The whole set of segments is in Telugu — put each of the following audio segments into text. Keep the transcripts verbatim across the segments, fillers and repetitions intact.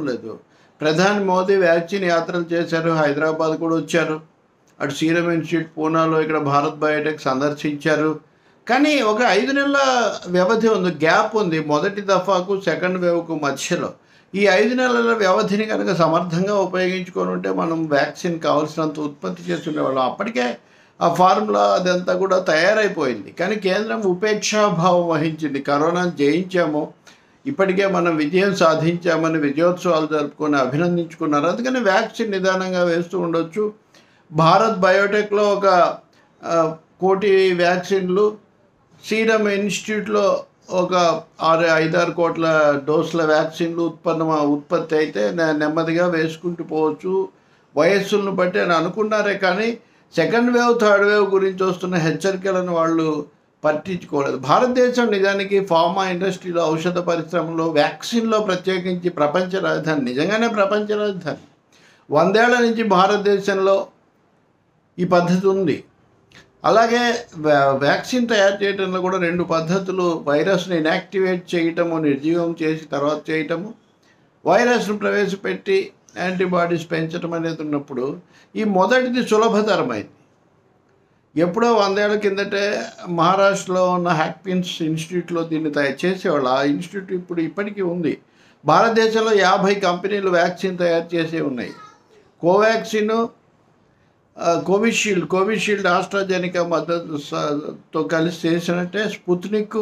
లేదు. ప్రధాని మోదీ వ్యాక్సిన్ యాత్రలు చేశారు, హైదరాబాద్ కూడా వచ్చారు, అటు సీరం ఇన్స్టిట్యూట్ పూనాలో, ఇక్కడ భారత్ బయోటెక్ సందర్శించారు. కానీ ఒక ఐదు నెలల వ్యవధి ఉంది, గ్యాప్ ఉంది మొదటి దఫాకు సెకండ్ వేవ్కు మధ్యలో. ఈ ఐదు నెలల వ్యవధిని కనుక సమర్థంగా ఉపయోగించుకొని ఉంటే మనం వ్యాక్సిన్ కావాల్సినంత ఉత్పత్తి చేస్తుండేవాళ్ళం. అప్పటికే ఆ ఫార్ములా అదంతా కూడా తయారైపోయింది. కానీ కేంద్రం ఉపేక్షాభావం వహించింది. కరోనాను జయించాము, ఇప్పటికే మనం విజయం సాధించామని విజయోత్సవాలు జరుపుకొని అభినందించుకున్నారు. అందుకని వ్యాక్సిన్ నిదానంగా వేస్తూ ఉండొచ్చు. భారత్ బయోటెక్లో ఒక కోటి వ్యాక్సిన్లు, సీరం ఇన్స్టిట్యూట్లో ఒక ఆరు ఐదారు కోట్ల డోసుల వ్యాక్సిన్లు ఉత్పన్న ఉత్పత్తి అయితే నెమ్మదిగా వేసుకుంటూ పోవచ్చు వయస్సులను బట్టి అని అనుకున్నారే. కానీ సెకండ్ వేవ్ థర్డ్ వేవ్ గురించి వస్తున్న హెచ్చరికలను వాళ్ళు పట్టించుకోలేదు. భారతదేశం నిజానికి ఫార్మా ఇండస్ట్రీలో, ఔషధ పరిశ్రమలో, వ్యాక్సిన్లో ప్రత్యేకించి ప్రపంచ రాజధాని, నిజంగానే ప్రపంచ రాజధాని. వందేళ్ల నుంచి భారతదేశంలో ఈ పద్ధతి ఉంది. అలాగే వ్యాక్సిన్ తయారు చేయడంలో కూడా రెండు పద్ధతులు, వైరస్ను ఇన్యాక్టివేట్ చేయటము, నిర్జీవం చేసి తర్వాత చేయటము, వైరస్ను ప్రవేశపెట్టి యాంటీబాడీస్ పెంచడం అనేది ఉన్నప్పుడు ఈ మొదటిది సులభతరమైంది. ఎప్పుడో వందేళ్ల కిందటే మహారాష్ట్రలో ఉన్న హ్యాక్పిన్స్ ఇన్స్టిట్యూట్లో దీన్ని తయారు చేసేవాళ్ళు. ఆ ఇన్స్టిట్యూట్ ఇప్పుడు ఇప్పటికీ ఉంది. భారతదేశంలో యాభై కంపెనీలు వ్యాక్సిన్ తయారు చేసే ఉన్నాయి. కోవాక్సిన్, కోవిషీల్డ్ కోవిషీల్డ్ ఆస్ట్రాజెనికా మద్దతుతో కలిసి చేసినట్టే Sputnik,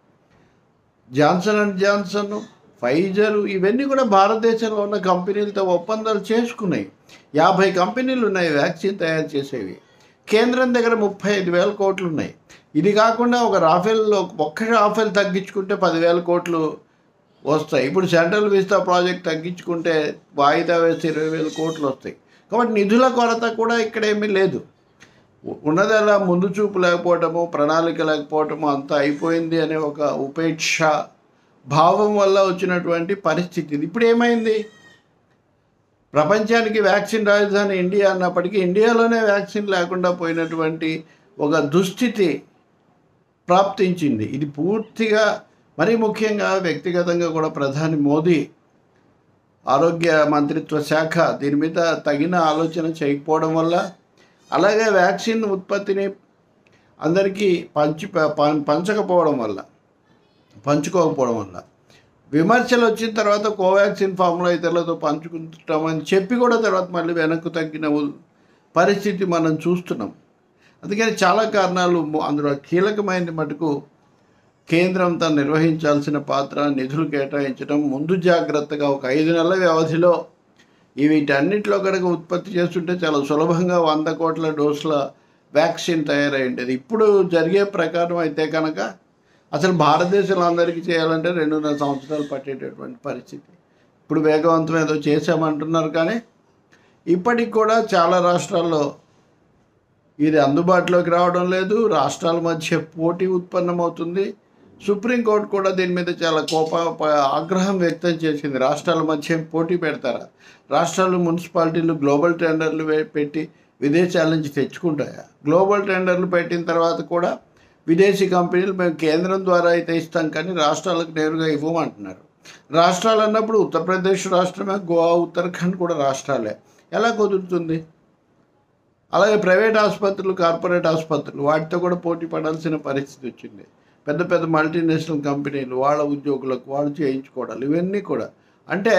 Johnson and Johnson, Pfizer, ఇవన్నీ కూడా భారతదేశంలో ఉన్న కంపెనీలతో ఒప్పందాలు చేసుకున్నాయి. యాభై కంపెనీలు ఉన్నాయి వ్యాక్సిన్ తయారు చేసేవి. కేంద్రం దగ్గర ముప్పై ఐదు వేల కోట్లు ఉన్నాయి. ఇది కాకుండా ఒక రాఫెల్లో ఒక్క రాఫెల్ తగ్గించుకుంటే పదివేల కోట్లు వస్తాయి. ఇప్పుడు సెంట్రల్ విస్తా ప్రాజెక్ట్ తగ్గించుకుంటే వాయిదా వేస్తే ఇరవై వేల కోట్లు వస్తాయి. కాబట్టి నిధుల కొరత కూడా ఇక్కడ ఏమీ లేదు. ఉన్నదలా ముందు చూపు లేకపోవటము, ప్రణాళిక లేకపోవటము, అంతా అయిపోయింది అనే ఒక ఉపేక్ష భావం వల్ల వచ్చినటువంటి పరిస్థితి. ఇప్పుడు ఏమైంది? ప్రపంచానికి వ్యాక్సిన్ రాజధాని ఇండియా అన్నప్పటికీ ఇండియాలోనే వ్యాక్సిన్ లేకుండా పోయినటువంటి ఒక దుస్థితి ప్రాప్తించింది. ఇది పూర్తిగా, మరీ ముఖ్యంగా వ్యక్తిగతంగా కూడా ప్రధాని మోదీ, ఆరోగ్య మంత్రిత్వ శాఖ దీని మీద తగిన ఆలోచన చేయకపోవడం వల్ల, అలాగే వ్యాక్సిన్ ఉత్పత్తిని అందరికీ పంచి పంచకపోవడం వల్ల పంచుకోకపోవడం వల్ల విమర్శలు వచ్చిన తర్వాత కోవాక్సిన్ ఫార్ములా ఇతరులతో పంచుకుంటామని చెప్పి కూడా తర్వాత మళ్ళీ వెనక్కు తగ్గిన పరిస్థితి మనం చూస్తున్నాం. అందుకని చాలా కారణాలు, అందులో కీలకమైన మటుకు కేంద్రం తను నిర్వహించాల్సిన పాత్ర, నిధులు కేటాయించడం, ముందు జాగ్రత్తగా ఒక ఐదు నెలల వ్యవధిలో వీటన్నిటిలో కనుక ఉత్పత్తి చేస్తుంటే చాలా సులభంగా వంద కోట్ల డోసుల వ్యాక్సిన్ తయారై ఉండేది. ఇప్పుడు జరిగే ప్రకారం అయితే కనుక అసలు భారతదేశంలో అందరికీ చేయాలంటే రెండున్నర సంవత్సరాలు పట్టేటటువంటి పరిస్థితి. ఇప్పుడు వేగవంతం ఏదో చేసామంటున్నారు, కానీ ఇప్పటికి కూడా చాలా రాష్ట్రాల్లో ఇది అందుబాటులోకి రావడం లేదు. రాష్ట్రాల మధ్య పోటీ ఉత్పన్నమవుతుంది. సుప్రీంకోర్టు కూడా దీని మీద చాలా కోప ఆగ్రహం వ్యక్తం చేసింది. రాష్ట్రాల మధ్య పోటీ పెడతారా? రాష్ట్రాలు, మున్సిపాలిటీలు గ్లోబల్ టెండర్లు పెట్టి విదేశాల నుంచి తెచ్చుకుంటాయా? గ్లోబల్ టెండర్లు పెట్టిన తర్వాత కూడా విదేశీ కంపెనీలు మేము కేంద్రం ద్వారా అయితే ఇస్తాం కానీ రాష్ట్రాలకు నేరుగా ఇవ్వమంటున్నారు. రాష్ట్రాలు అన్నప్పుడు ఉత్తరప్రదేశ్ రాష్ట్రమే, గోవా, ఉత్తరాఖండ్ కూడా రాష్ట్రాలే. ఎలా కుదురుతుంది? అలాగే ప్రైవేట్ ఆసుపత్రులు, కార్పొరేట్ ఆసుపత్రులు, వాటితో కూడా పోటీ పడాల్సిన పరిస్థితి వచ్చింది. పెద్ద పెద్ద మల్టీనేషనల్ కంపెనీలు వాళ్ళ ఉద్యోగులకు వాళ్ళు చేయించుకోవడాలు, ఇవన్నీ కూడా. అంటే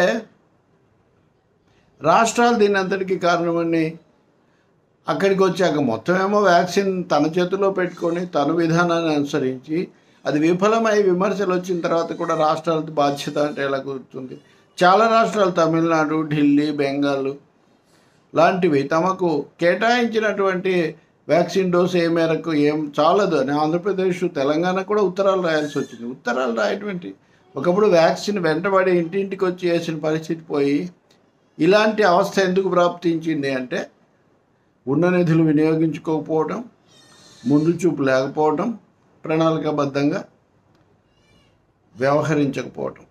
రాష్ట్రాలు దీని అంతటికీ కారణమని అక్కడికి వచ్చాక మొత్తం ఏమో వ్యాక్సిన్ తన చేతిలో పెట్టుకొని తన విధానాన్ని అనుసరించి అది విఫలమై విమర్శలు వచ్చిన తర్వాత కూడా రాష్ట్రాలది బాధ్యత అంటే ఎలా కుదురుతుంది? చాలా రాష్ట్రాలు, తమిళనాడు, ఢిల్లీ, బెంగాల్ లాంటివి తమకు కేటాయించినటువంటి వ్యాక్సిన్ డోసు ఏ మేరకు ఏం చాలదు అని ఆంధ్రప్రదేశ్, తెలంగాణ కూడా ఉత్తరాలు రాయాల్సి వచ్చింది. ఉత్తరాలు రాయటువంటి ఒకప్పుడు వ్యాక్సిన్ వెంటబడి ఇంటింటికి వచ్చి వేసిన పరిస్థితి పోయి ఇలాంటి అవస్థ ఎందుకు ప్రాప్తించింది అంటే ఉన్న నిధులు వినియోగించుకోకపోవడం, ముందు చూపు లేకపోవడం, ప్రణాళికాబద్ధంగా వ్యవహరించకపోవడం.